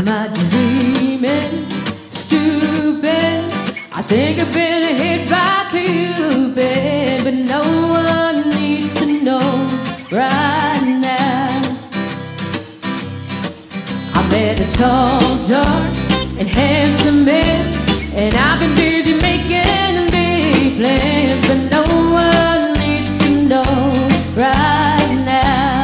Am I dreaming? Stupid. I think I've been hit by Cupid, but no one needs to know right now. I met a tall, dark, and handsome man, and I've been busy making big plans, but no one needs to know right now.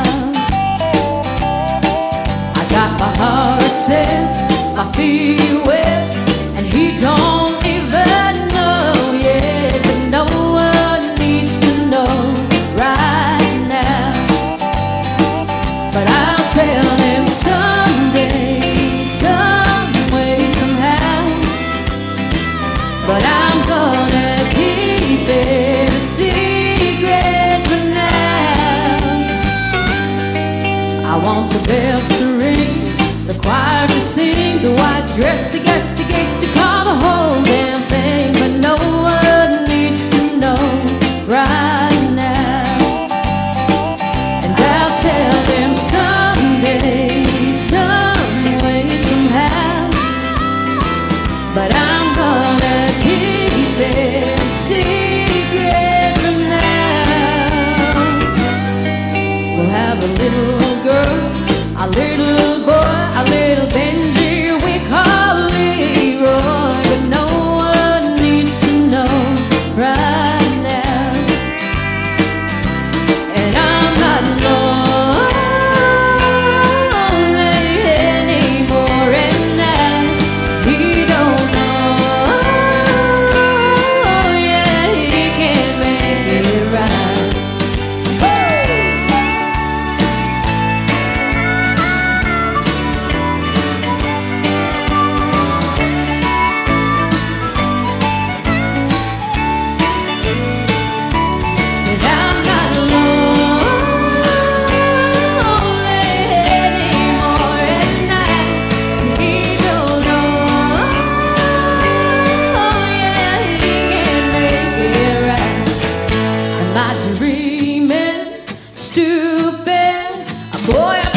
I got my heart set, my feet wet, and he don't even know yet, but no one needs to know right now. But I'll tell him someday, some way, somehow. But I'm gonna keep it a secret for now. I want the bells to ring, the choir to sing, the white dress to guess, the gate to call, the whole damn thing. But no one needs to know right now. And I'll tell them someday, some way, somehow. But I'm gonna keep it a secret for now. We'll have a little girl, a little boy, a little Benji we call Leroy, but no one needs to know right now. And I'm not lonely anymore, and now he don't know, yeah, he can't make it right. And I'm not lonely anymore, and now he don't know, yeah, he can't make it right. Am I dreaming? Stupid. Boy,